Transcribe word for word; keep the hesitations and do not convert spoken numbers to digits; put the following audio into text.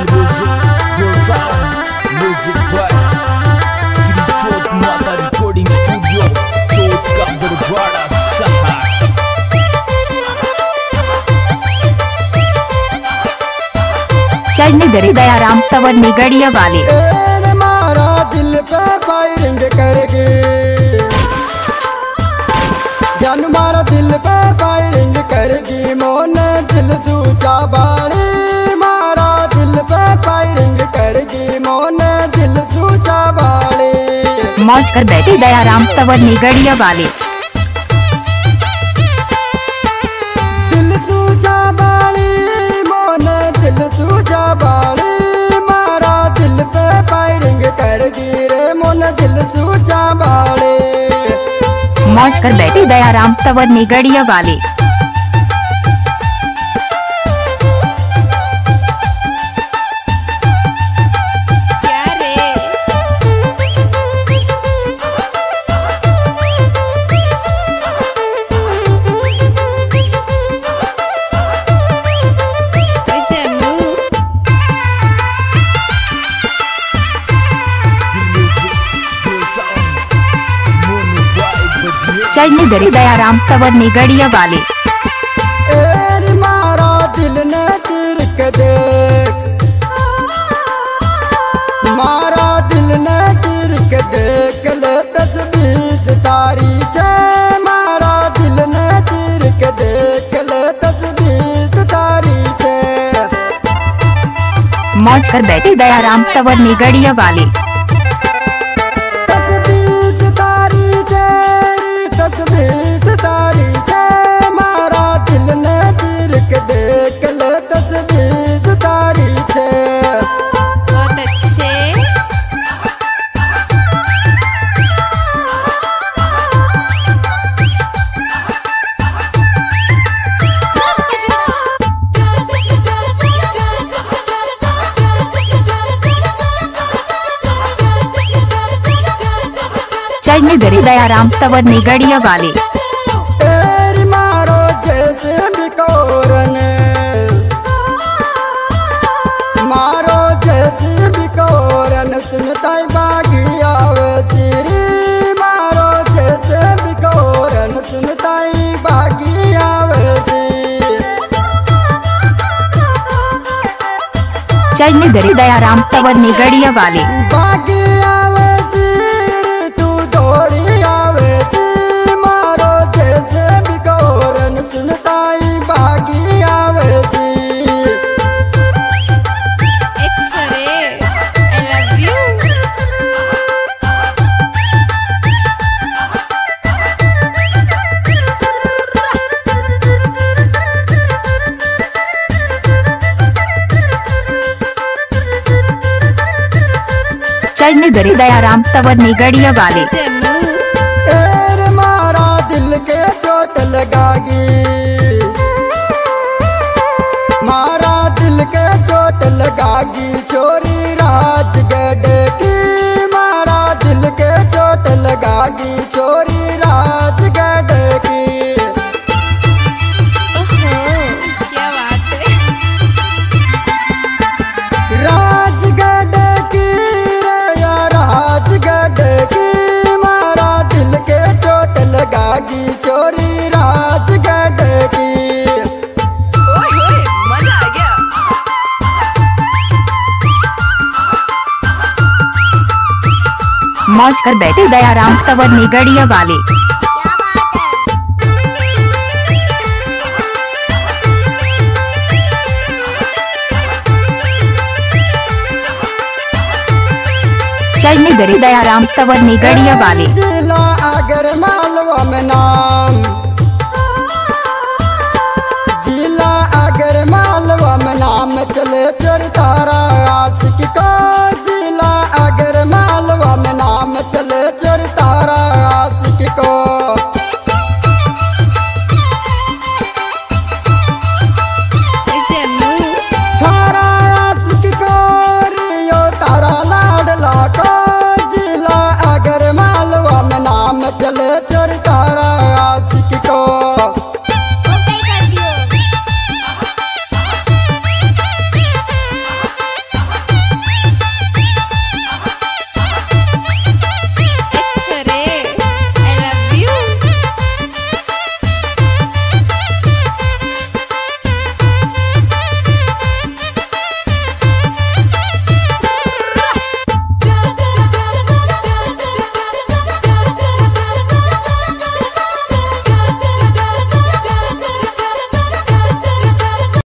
चढ़ने दरे दयाराम तंवर निगड़िया वाले। मारा दिल पे फायरिंग करके जान मारा दिल पे फायरिंग करगी मोन दिल सूचा बाड़ी मारा दिल पे फायरिंग करगी मोन दिल सूचा बाड़ी। मौज कर बैठे दयाराम तंवर निगड़िया वाले। दिल सूचा बाड़ी मोन दिल सूचा बाड़ी मारा दिल पे फायरिंग करगी रे मोन दिल सूचा बाड़ी। मौज कर बैठे दयाराम तंवर निगड़िया वाले। चढ़ने दरे दयाराम तंवर निगड़िया वाले। ए मारा दिल ने चिरक देख मारा दिल ने चिरक देख ले तस्वीर तारी छे मारा दिल ने चिरक देख ले तस्वीर तारी छे। मौज कर बैठे दयाराम तंवर निगड़िया वाले। तस्वीर तारी छे मारा दिल ने चिरक देख ले तस्वीर तारी छे। बहुत अच्छे। चढ़ने दरे दयाराम तंवर निगड़िया वाले। तेरी मारो जैसे बिकोरन मारो जैसे बिकोरन सुनताई बागी आवे सिरी मारो जैसे बिकोरन सुनताई बागी आवे सी। चढ़ने दरे दयाराम तंवर निगड़िया वाले। बागी आवे सिरी तू दौड़ी आवे सी मारो जैसे बिकोरन सुनताई बागी आवे सी। अच्छा रे, I love you। चढ़ने दरे दयाराम तंवर निगड़िया वाले। एर मारा दिल के चोट लगागी मारा दिल के चोट लगागी छोरी राजगढ़ की मारा दिल के चोट लगागी छोरी राजगढ़ की। ओहो, क्या बात है। राजगढ़ की रे या राजगढ़ की मारा दिल के चोट लगागी चोरी राजगढ़ की। ओए ओए, मजा आ गया। मौज कर बैठे दयाराम तंवर निगड़िया वाले। चढ़ने दरे दयाराम तंवर निगड़िया वाले। जिला अगर मालवा में नाम जिला अगर मालवा में नाम चले